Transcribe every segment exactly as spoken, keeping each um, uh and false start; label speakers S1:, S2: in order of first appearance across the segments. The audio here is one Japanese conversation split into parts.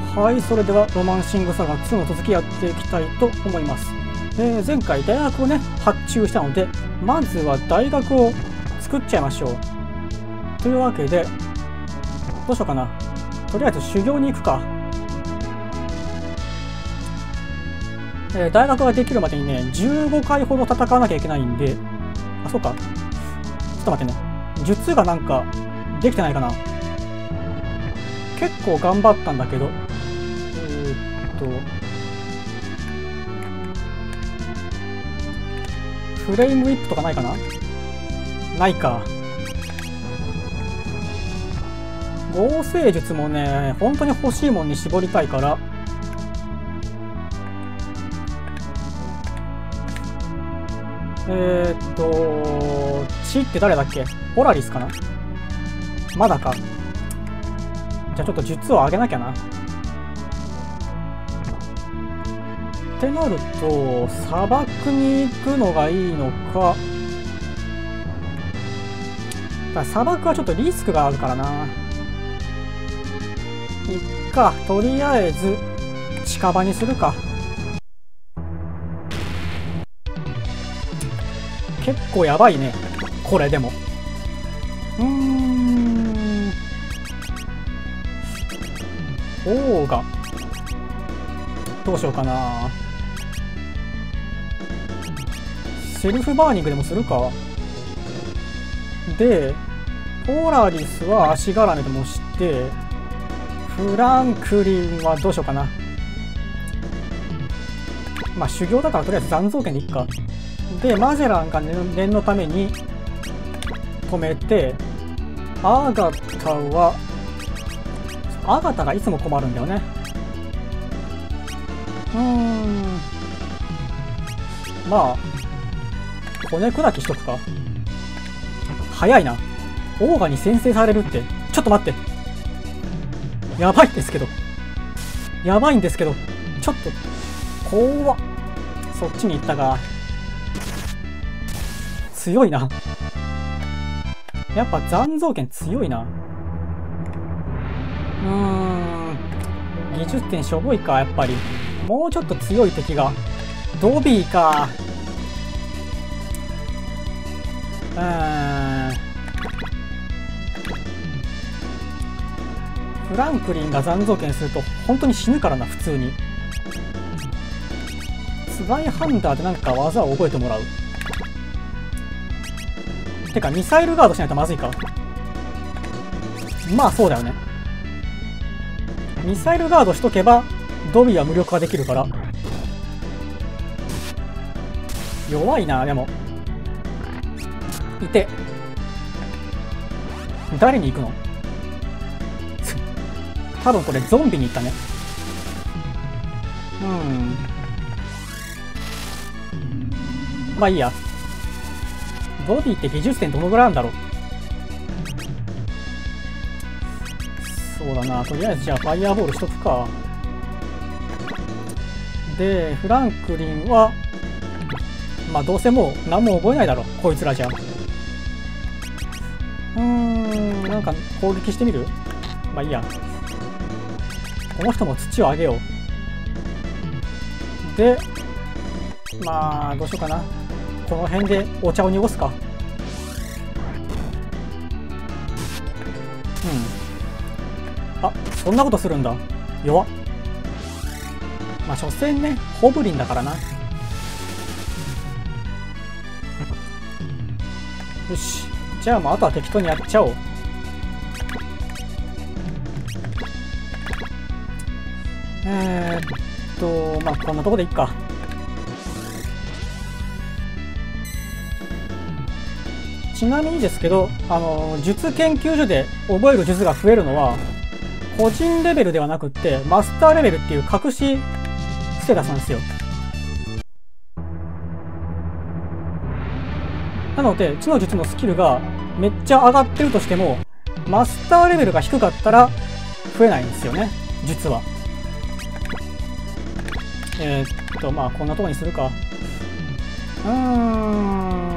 S1: はい、それではロマンシングサガツーの続きやっていきたいと思います。えー、前回大学をね発注したので、まずは大学を作っちゃいましょう。というわけでどうしようかな。とりあえず修行に行くか。えー、大学ができるまでにねじゅうごかいほど戦わなきゃいけないんで、あ、そうか、ちょっと待ってね、術がなんかできてないかな。結構頑張ったんだけど、えー、っとフレームウィップとかないかな。ないか。合成術もね本当に欲しいもんに絞りたいから、えー、っと血って誰だっけ。オラリスかな。まだか。じゃあちょっと術を上げなきゃな。ってなると砂漠に行くのがいいのか。だ砂漠はちょっとリスクがあるからな。いっか、とりあえず近場にするか。結構やばいねこれ。でもうーんオーガどうしようかな。セルフバーニングでもするか。でポラリスは足絡めでもして、フランクリンはどうしようかな。まあ修行だからとりあえず残像剣でいっか。でマゼランが念のために止めて、アガタはアガタがいつも困るんだよね。うーんまあ骨砕きしとくか。早いな。オーガに先制されるって。ちょっと待って、やばいんですけどやばいんですけどちょっと怖っ。そっちに行ったが強いな。やっぱ残像剣強いな。うーん技術点しょぼいか。やっぱりもうちょっと強い敵が。ドビーか。うーんフランクリンが残像剣すると本当に死ぬからな。普通にツバイハンターでなんか技を覚えてもらう。てかミサイルガードしないとまずいか。まあそうだよね。ミサイルガードしとけばドビーは無力化できるから。弱いな。でもいて、誰に行くの。多分これゾンビに行ったね。うんまあいいや。ボディって技術点どのぐらいあるんだろう。そうだな、とりあえずじゃあファイヤーボールしとくか。でフランクリンはまあどうせもう何も覚えないだろこいつらじゃ。うーんなんか攻撃してみる。まあいいや。この人も土をあげよう。でまあどうしようかな。この辺でお茶を濁すか。うんあ、そんなことするんだ。弱っ。まあ所詮ねホブリンだからな。よし、じゃあもうあとは適当にやっちゃおう。えー、っとまあこんなとこでいっか。ちなみにですけど、あの術研究所で覚える術が増えるのは個人レベルではなくってマスターレベルっていう隠しステータスなんですよ。なので知の術のスキルがめっちゃ上がってるとしてもマスターレベルが低かったら増えないんですよね、術は。えー、っとまあこんなとこにするか。うーん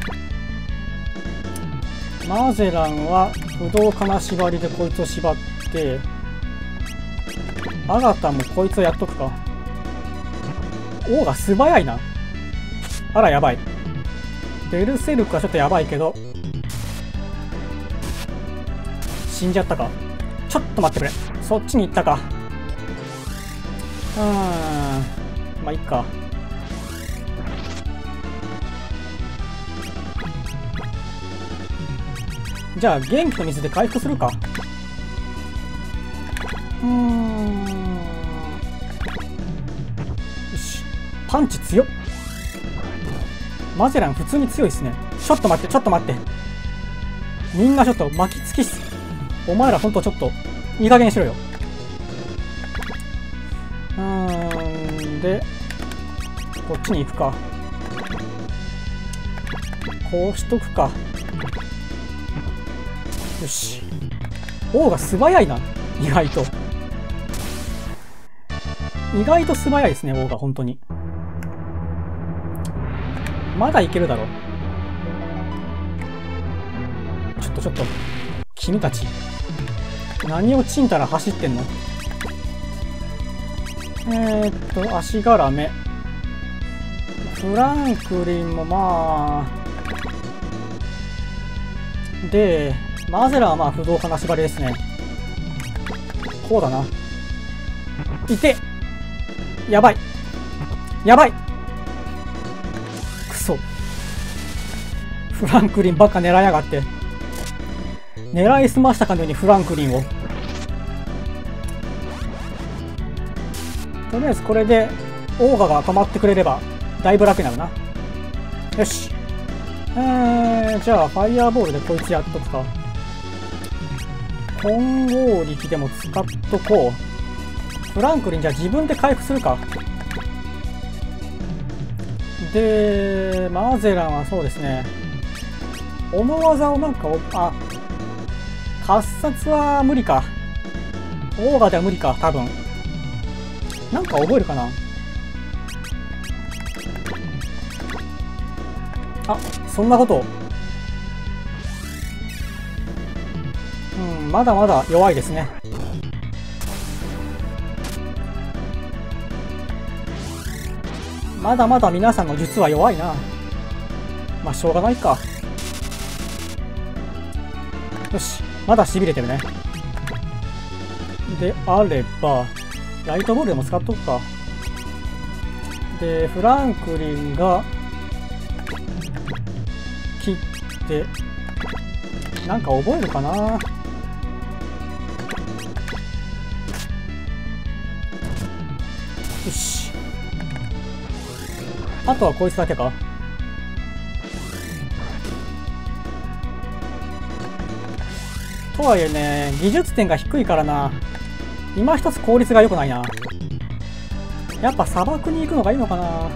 S1: マゼランは不動金縛りでこいつを縛って、 で、アガタもこいつをやっとくか。オーが素早いな。あら、やばい。ベルセルクはちょっとやばいけど、死んじゃったか。ちょっと待ってくれ。そっちに行ったか。うーん。まあ、いっか。じゃあ、元気の水で回復するか。うーん。よし。パンチ強っ。マゼラン普通に強いですね。ちょっと待って、ちょっと待って。みんなちょっと巻きつきっす。お前らほんとちょっと、いい加減にしろよ。うーん、で、こっちに行くか。こうしとくか。よし。王が素早いな。意外と。意外と素早いですね、王が、本当に。まだいけるだろ。ちょっとちょっと。君たち。何をちんたら走ってんの？えー、っと、足絡め。フランクリンもまあ。で、マゼラはまあ不動金縛りですね。こうだな。いて！やばい！やばい！くそ。フランクリンばっか狙いやがって。狙いすましたかのようにフランクリンを。とりあえずこれでオーガが止まってくれればだいぶ楽になるな。よし。えー、じゃあファイヤーボールでこいつやっとくか。混合力でも使っとこう。フランクリンじゃあ自分で回復するか。で、マゼランはそうですね。斧技をなんか、あ、喝殺は無理か。オーガでは無理か、多分。なんか覚えるかな。あ、そんなこと。うん、まだまだ弱いですね。まだまだ皆さんの術は弱いな。まあ、しょうがないか。よし。まだ痺れてるね。であれば、ライトボールでも使っとくか。で、フランクリンが、切って、なんか覚えるかな。よし。あとはこいつだけか。とはいえね、技術点が低いからな。今一つ効率が良くないな。やっぱ砂漠に行くのがいいのかな。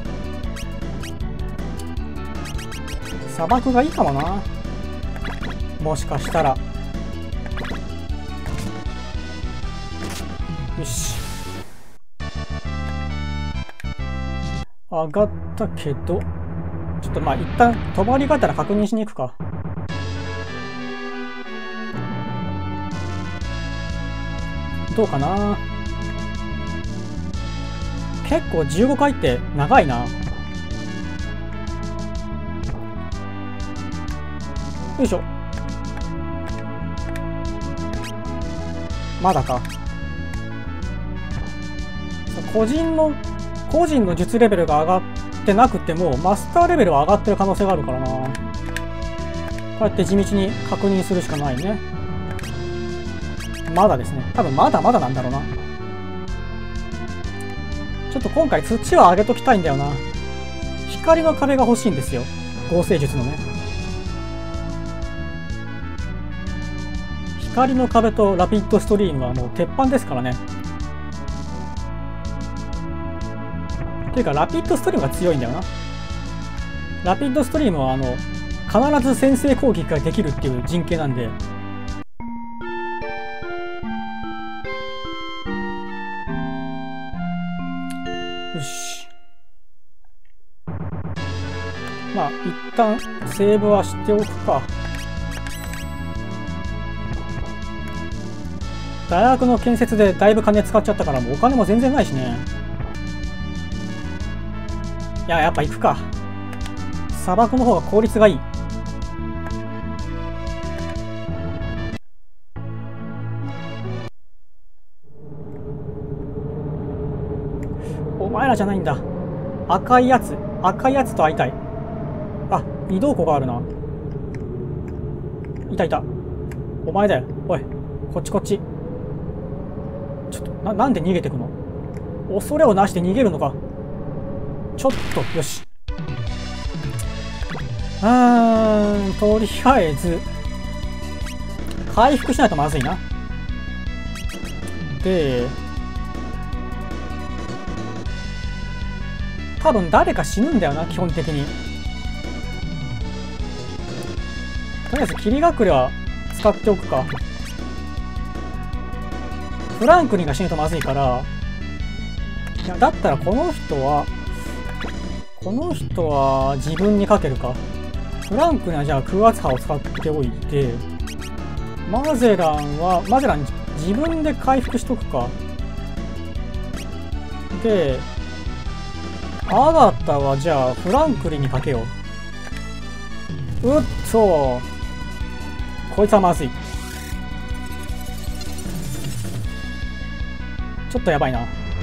S1: 砂漠がいいかもな。もしかしたら。よし。上がったけど、ちょっとまあ一旦止まりがあったら確認しに行くか。どうかな。結構じゅうごかいって長いな。よいしょ。まだか。個人の個人の術レベルが上がってなくてもマスターレベルは上がってる可能性があるからな。こうやって地道に確認するしかないね。まだですね。多分まだまだなんだろうな。ちょっと今回土は上げときたいんだよな。光の壁が欲しいんですよ。合成術のね。光の壁とラピッドストリームはもう鉄板ですからね。というかラピッドストリームが強いんだよな。ラピッドストリームはあの必ず先制攻撃ができるっていう陣形なんで。よし。まあ一旦セーブはしておくか。 大学の建設でだいぶ金使っちゃったから、もうお金も全然ないしね。いや、やっぱ行くか。砂漠の方が効率がいい。お前らじゃないんだ。赤いやつ。赤いやつと会いたい。あ、移動庫があるな。いたいた。お前だよ。おい、こっちこっち。ちょっと、な、なんで逃げてくの？恐れをなして逃げるのか。ちょっと、よし。うーん、とりあえず、回復しないとまずいな。で、多分誰か死ぬんだよな、基本的に。とりあえず霧隠れは使っておくか。フランクリンが死ぬとまずいから。いや、だったらこの人は、この人は自分にかけるか。フランクリンはじゃあ空圧波を使っておいて、マゼランは、マゼラン自分で回復しとくか。で、アガタはじゃあフランクリンにかけよう。うっと、こいつはまずい。ちょっとやばいな。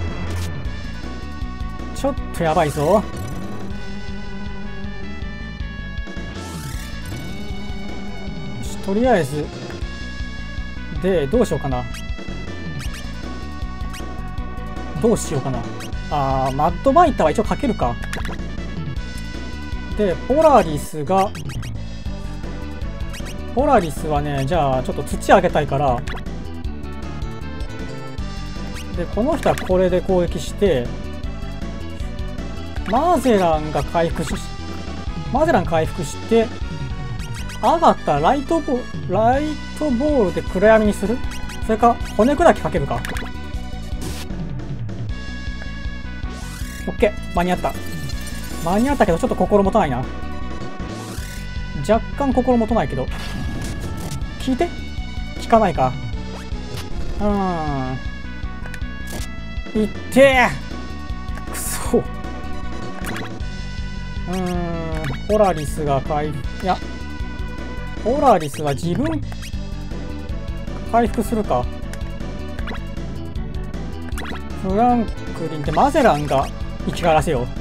S1: ちょっとやばいぞ。よし、とりあえず。で、どうしようかな。どうしようかな。あー、マッドバイターは一応かけるか。で、ポラリスが、ポラリスはね、じゃあちょっと土あげたいから、で、この人はこれで攻撃して、マゼランが回復し、マゼラン回復して、アガタ、ライトボール、ライトボールで暗闇にする？それか、骨砕きかけるか。オッケー、間に合った。間に合ったけど、ちょっと心もとないな。若干心もとないけど。聞いて？聞かないか。うーん。いってー！くそ。うーん。ポラリスが回復、いや。ポラリスは自分、回復するか。フランクリンってマゼランが生き返らせよう。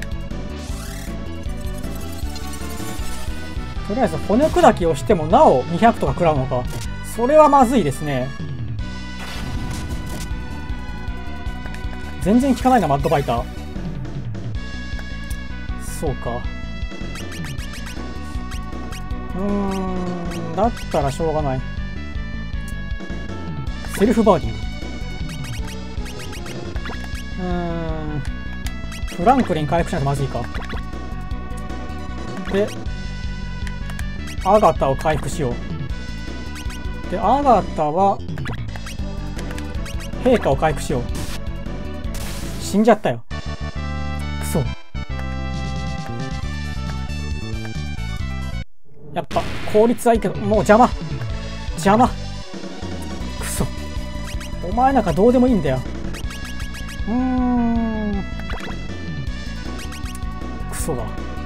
S1: とりあえず骨砕きをしてもなおにひゃくとか食らうのか。それはまずいですね。全然効かないな、マッドバイター。そうか。うーん、だったらしょうがない。セルフバーディング。うーん、フランクリン回復しないとまずいか。で、アガタを回復しよう。で、アガタは、陛下を回復しよう。死んじゃったよ。くそ。やっぱ、効率はいいけど、もう邪魔。邪魔。くそ。お前なんかどうでもいいんだよ。うーん。クソだ。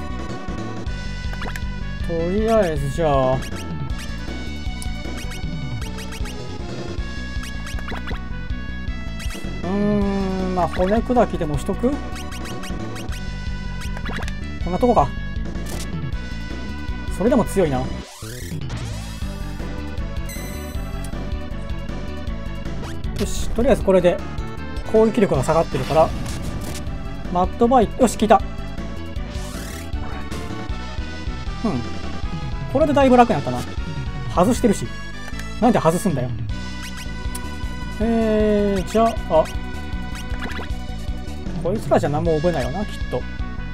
S1: とりあえずじゃあ。うーん、まあ骨砕きでもしとく？こんなとこか。それでも強いな。よし、とりあえずこれで攻撃力が下がってるから、マッドバイト、よし、効いた。うん。これでだいぶ楽になったな。外してるし。なんで外すんだよ。えー、じゃあ、こいつらじゃ何も覚えないよな、きっと。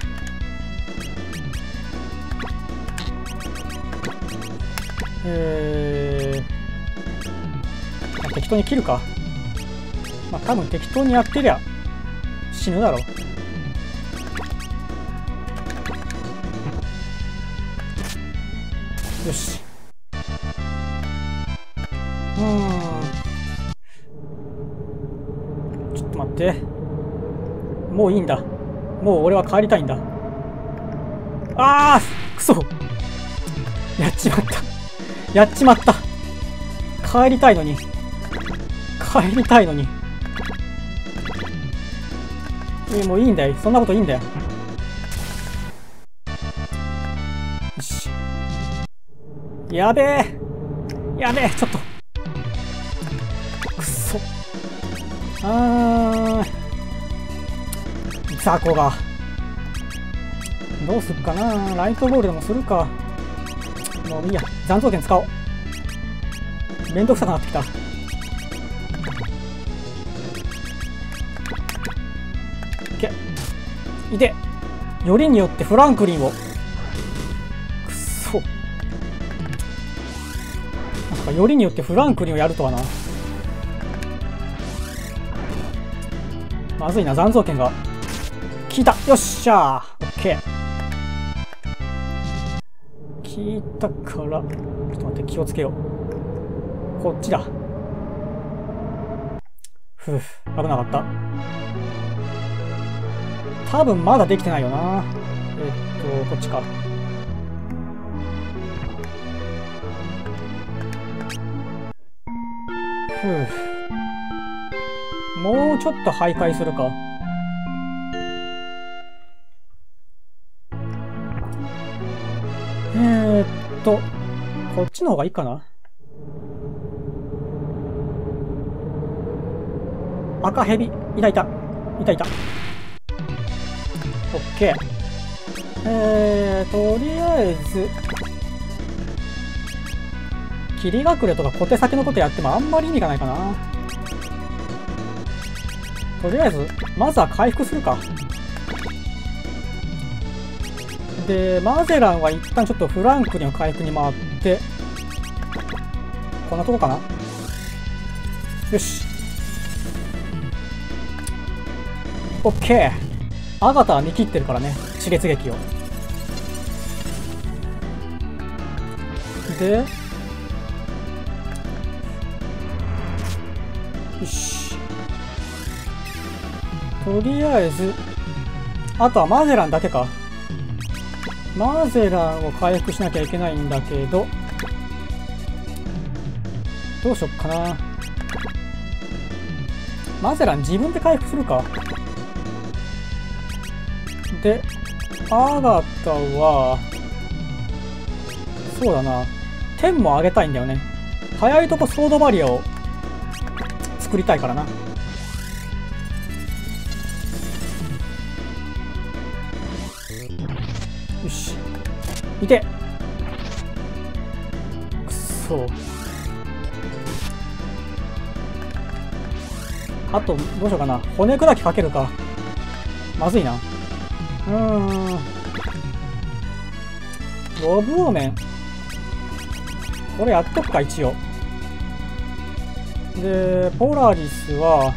S1: えー、まあ、適当に切るか。まあ多分適当にやってりゃ死ぬだろう。よし。うーん。 で、もういいんだ。もう俺は帰りたいんだ。あーくそ、やっちまった。やっちまった。帰りたいのに。帰りたいのに。え、もういいんだよ。そんなこといいんだよ。よし。やべえ。やべえ、ちょっと。くそ。あー。雑魚が。どうすっかな。ライトボールでもするか。もういいや。残像剣使おう。めんどくさくなってきた。いて、よりによってフランクリンを。くそ。なんかよりによってフランクリンをやるとはな。まずいな、残像剣が効いた。よっしゃー、オッケー。効いたから、ちょっと待って、気をつけよう。こっちだ。ふう、危なかった。多分まだできてないよな。えっと、こっちか。ふう。もうちょっと徘徊するか。えー、っと、こっちの方がいいかな。赤ヘビ、いたいた。いたいた。オッケー。えー、とりあえず、切り隠れとか小手先のことやってもあんまり意味がないかな。とりあえず、まずは回復するか。で、マゼランは一旦ちょっとフランクリンの回復に回って、こんなとこかな。よし。オッケー。アガタは見切ってるからね、地裂撃を。で、よし。とりあえず、あとはマゼランだけか。マゼランを回復しなきゃいけないんだけど、どうしよっかな。マゼラン自分で回復するか。で、アガタは、そうだな。天も上げたいんだよね。早いとこソードバリアを作りたいからな。よし。いて。くそ。あと、どうしようかな。骨砕きかけるか。まずいな。うーん。ロブオーメン。これやっとくか、一応。で、ポラリスは、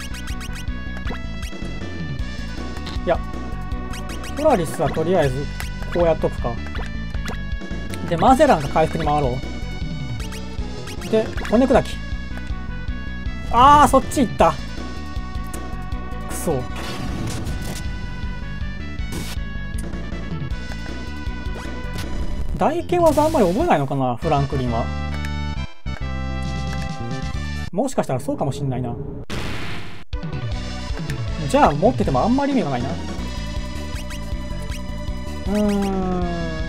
S1: いや、ポラリスはとりあえず、こうやっとくか。で、マゼランが回復に回ろう。で、骨砕き。あー、そっち行った。くそ。大剣技あんまり覚えないのかな、フランクリンは。もしかしたらそうかもしんないな。じゃあ持っててもあんまり意味がないな。うーん。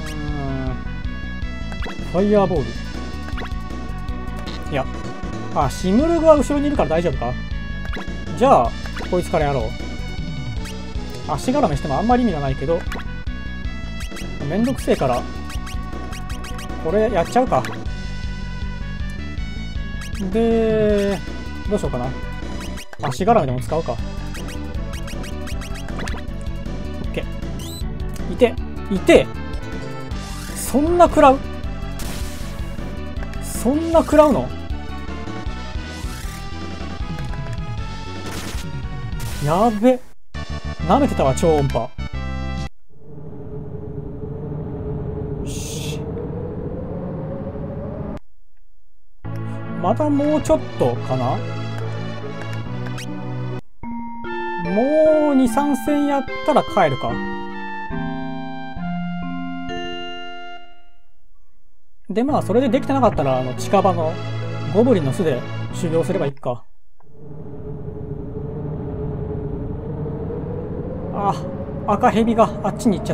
S1: ファイヤーボール。いや。あ、シムルグは後ろにいるから大丈夫か。じゃあ、こいつからやろう。足絡めしてもあんまり意味がないけど、めんどくせえから、これやっちゃうか。で、どうしようかな。足絡めでも使うか。オッケー。いて、いて。そんな食らうそんな食らうのやべ。舐めてたわ、超音波。またもうちょっとかな。 もうに、さん戦やったら帰るか。で、まあ、それでできてなかったら、あの、近場のゴブリンの巣で修行すればいいか。あ、赤蛇があっちに行っちゃった。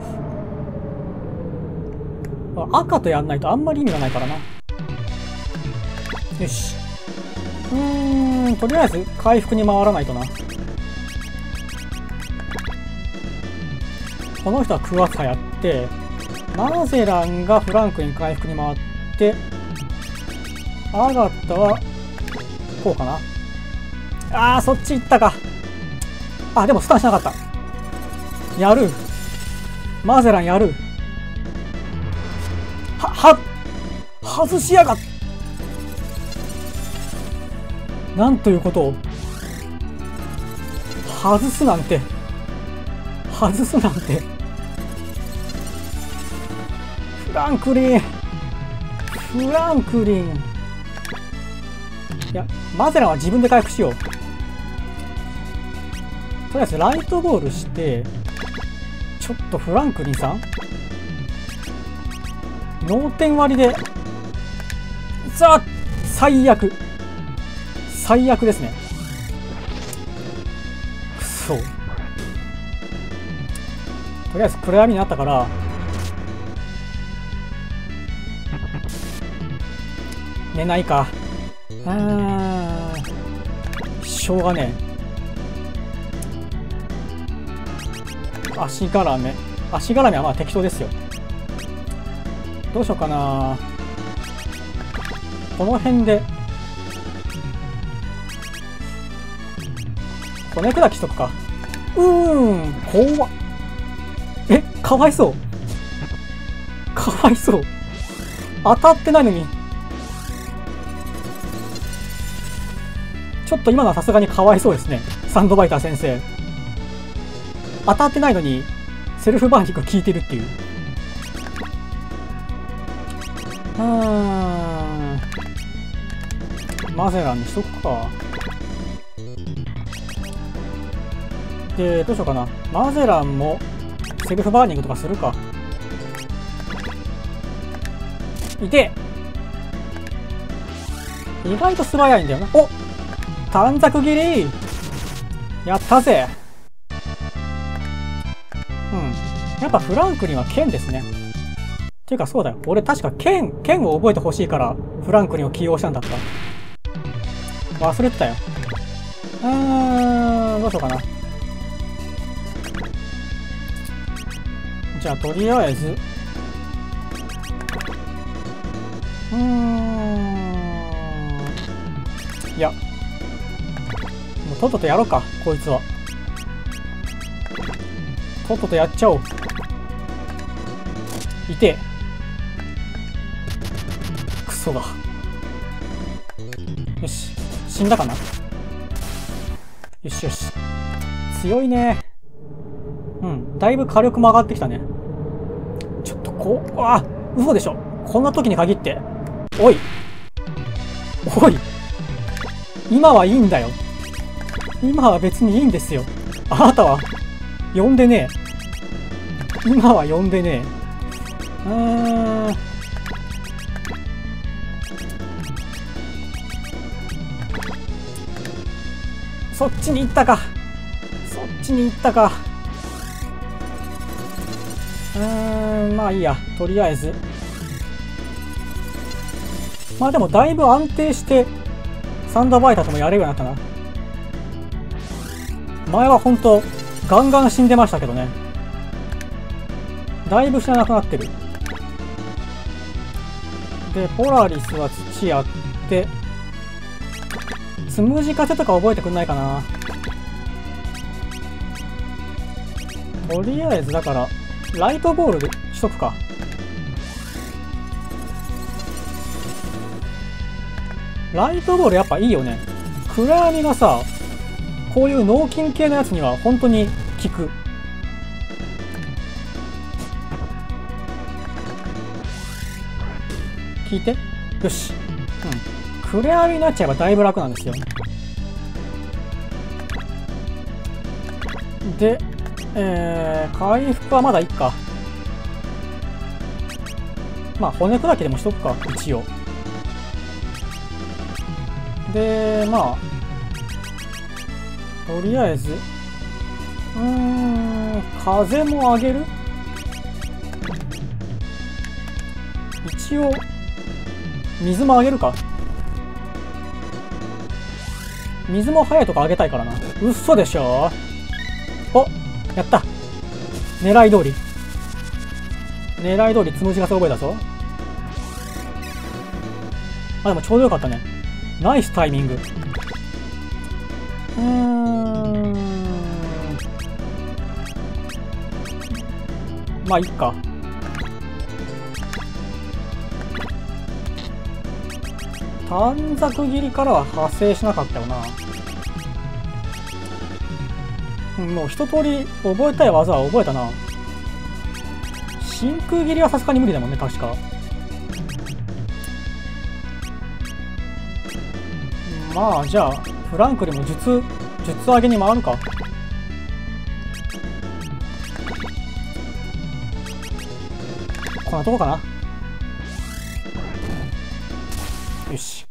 S1: 赤とやんないとあんまり意味がないからな。よし。うーん、とりあえず回復に回らないとな。この人はクワッサやって、マゼランがフランクに回復に回って、アガッタは、こうかな。あー、そっち行ったか。あ、でもスタンしなかった。やる。マゼランやる。は、は、外しやがっ。なんということを。外すなんて。外すなんて。フランクリン。フランクリン。いや、マゼランは自分で回復しよう。とりあえずライトボールして、ちょっとフランクリンさん脳天割りで、さあ、最悪。最悪ですね。くそ。とりあえず暗闇になったから、寝ないか。あー、しょうがねえ。足絡め。足絡めはまあ適当ですよ。どうしようかな。この辺で骨砕きしとくか。うーん、怖っ。え、かわいそう。かわいそう。当たってないのに。ちょっと今のはさすがにかわいそうですね。サンドバイター先生。当たってないのにセルフバーニング効いてるっていう。うーん。マゼランにしとくか。で、どうしようかな。マゼランもセルフバーニングとかするか。いて意外と素早いんだよな。お、短冊切りやったぜ。うん。やっぱフランクリンは剣ですね。っていうかそうだよ。俺確か剣、剣を覚えてほしいからフランクリンを起用したんだった。忘れてたよ。うーん、どうしようかな。じゃあとりあえず。うーん。いや。もうとっととやろうか、こいつは。とっととやっちゃおう。いてえ。クソが。よし。死んだかな。よしよし。強いね。うん。だいぶ火力も上がってきたね。ちょっとこう、あ、嘘でしょ。こんな時に限って。おい。おい。今はいいんだよ。今は別にいいんですよ。あなたは、呼んでねえ。今は呼んでねえ。うーん。そっちに行ったか。そっちに行ったか。うーん、まあいいや。とりあえず。まあでもだいぶ安定して、サンドバイターともやれるようになったな。前はほんと、ガンガン死んでましたけどね。だいぶ死ななくなってる。で、ポラリスは土やって、つむじ風とか覚えてくんないかな。とりあえずだから、ライトボールでしとくか。ライトボールやっぱいいよね。暗闇がさ、こういう脳筋系のやつには本当に効く。聞いて。よし。うん。暗闇になっちゃえばだいぶ楽なんですよ。 で、えー、回復はまだいっか。まあ骨砕きでもしとくか、一応。で、まあとりあえずうーん風も上げる。一応水も上げるか。水も速いとこ上げたいからな。うっそでしょ。お、やった。狙い通り狙い通りつむじが覚えたぞ。あ、でもちょうどよかったね。ナイスタイミング。うーんまあいっか。短冊切りからは派生しなかったよな。もう一通り覚えたい技は覚えたな。真空切りはさすがに無理だもんね、確か。まあじゃあフランクでも術術上げに回るか。こんなとこかな。よし。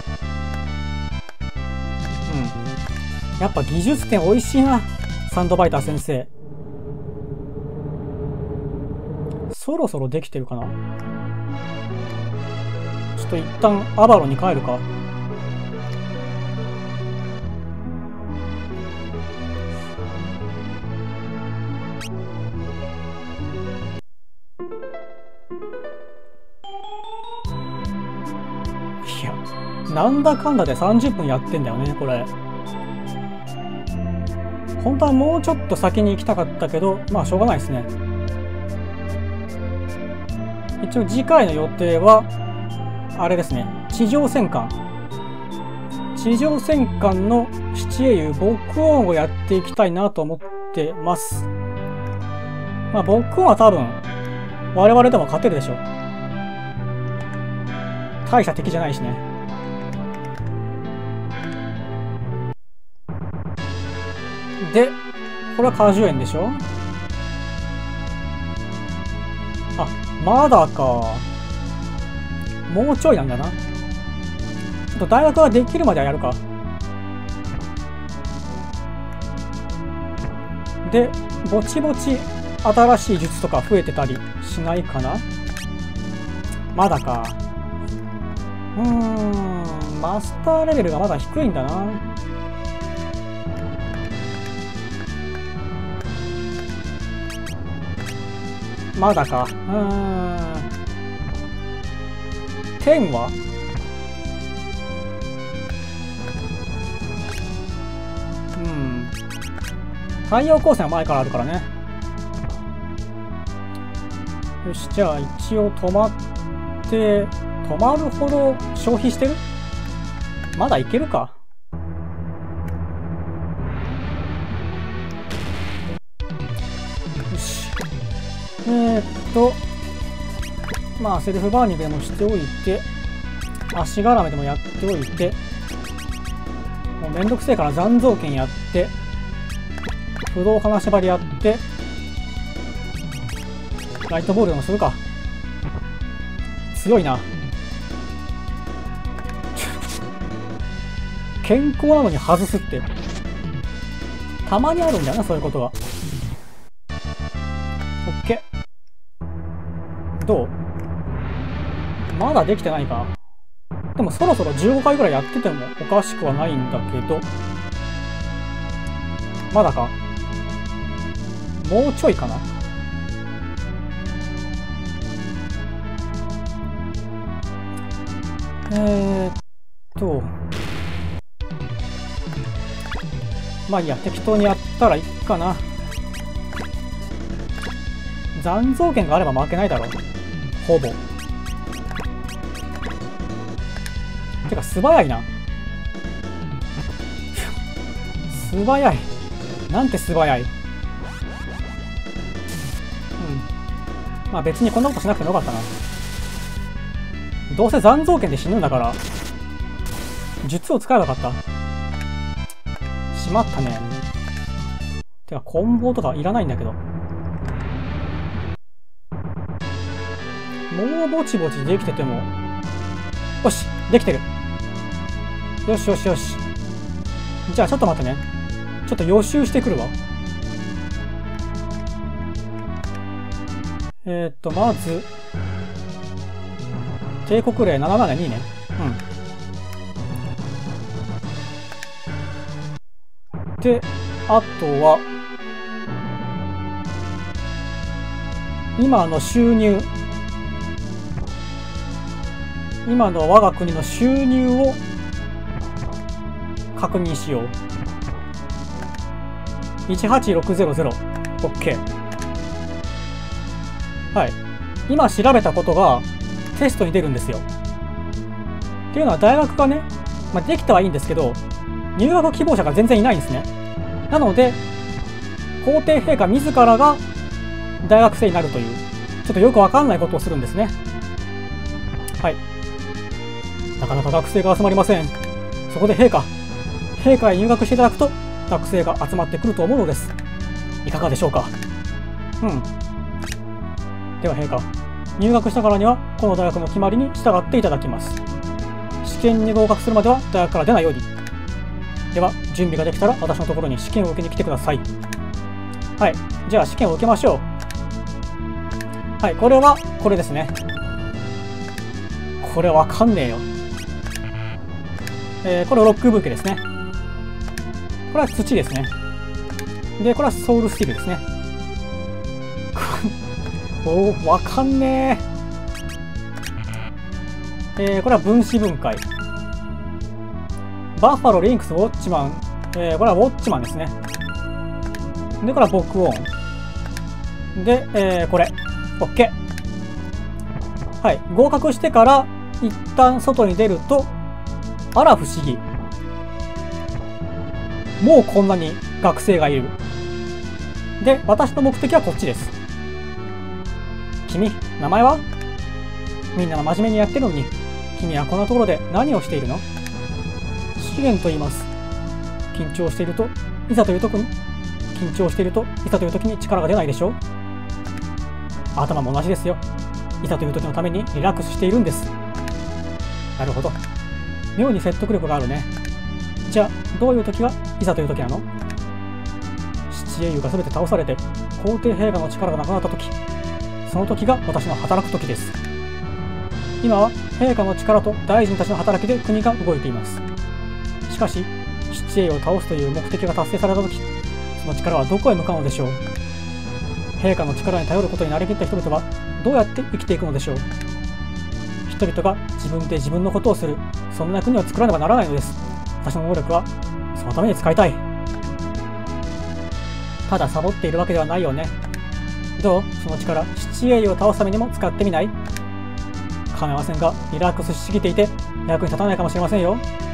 S1: うん。やっぱ技術点美味しいな、サンドバイター先生。そろそろできてるかな。ちょっと一旦アバロンに帰るか。いや、なんだかんだでさんじゅっぷんやってんだよね、これ。本当はもうちょっと先に行きたかったけど、まあしょうがないですね。一応次回の予定はあれですね、地上戦艦地上戦艦の七英雄ボックオンをやっていきたいなと思ってます。まあボックオンは多分我々でも勝てるでしょう。大した敵じゃないしね。でこれは果樹園でしょ。あ、まだか。もうちょいなんだな。ちょっと大学ができるまではやるか。でぼちぼち新しい術とか増えてたりしないかな。まだか。うーんマスターレベルがまだ低いんだな。まだか。うーん天はうん太陽光線は前からあるからね。よし、じゃあ一応止まって止まるほど消費してる。まだいけるか。よし、えー、っとまあセルフバーニングでもしておいて、足絡めでもやっておいて、もうめんどくせえから残像剣やって、不動金縛りやって、ライトボールでもするか。強いな。健康なのに外すってたまにあるんだよな、そういうことが。オッケー。どう？まだできてないか。でもそろそろじゅうごかいぐらいやっててもおかしくはないんだけど、まだか。もうちょいかな。えーっとまあいいや、適当にやったらいいかな。残像剣があれば負けないだろう、ほぼ。てか素早いな。素早い。なんて素早い。うん。まあ別にこんなことしなくてもよかったな。どうせ残像剣で死ぬんだから術を使えばよかった。しまったね。 てか、棍棒とかいらないんだけど。もうぼちぼちできてても。よし、できてる。よしよしよし。じゃあちょっと待ってね。ちょっと予習してくるわ。えー、っと、まず、帝国令ななななにね。うん。で、あとは、今の収入。今の我が国の収入を確認しよう。いちはちろくゼロゼロ。OK。はい。今調べたことがテストに出るんですよ。っていうのは大学がね、まあ、できたはいいんですけど、入学希望者が全然いないんですね。なので、皇帝陛下自らが大学生になるという、ちょっとよくわかんないことをするんですね。はい。なかなか学生が集まりません。そこで陛下、陛下へ入学していただくと学生が集まってくると思うのです。いかがでしょうか。うん。では陛下、入学したからにはこの大学の決まりに従っていただきます。試験に合格するまでは大学から出ないように。では準備ができたら私のところに試験を受けに来てください。はい。じゃあ試験を受けましょう。はい。これはこれですね。これわかんねえよ。えー、これロック武器ですね。これは土ですね。で、これはソウルスティールですね。おー、わかんねえ。えー、これは分子分解。バッファロー、リンクス、ウォッチマン。えー、これはウォッチマンですね。で、これはボクオン。で、えー、これ。OK。はい。合格してから、一旦外に出ると、あら不思議。もうこんなに学生がいる。で、私の目的はこっちです。君、名前は？みんなが真面目にやってるのに、君はこんなところで何をしているの？資源と言います。緊張していると、いざという時に、緊張していると、いざという時に力が出ないでしょ？頭も同じですよ。いざという時のためにリラックスしているんです。なるほど。妙に説得力があるね。じゃあ、どういう時がいざという時なの？七英雄が全て倒されて、皇帝陛下の力がなくなった時、その時が私の働く時です。今は陛下の力と大臣たちの働きで国が動いています。しかし、七英雄を倒すという目的が達成された時、その力はどこへ向かうのでしょう？陛下の力に頼ることになりきった人々はどうやって生きていくのでしょう？人々が自分で自分のことをする、そんな国を作らねばならないのです。私の能力はそのために使いたい。ただサボっているわけではないよね。どう？その力、七英雄を倒すためにも使ってみない？構いませんが、リラックスしすぎていて役に立たないかもしれませんよ。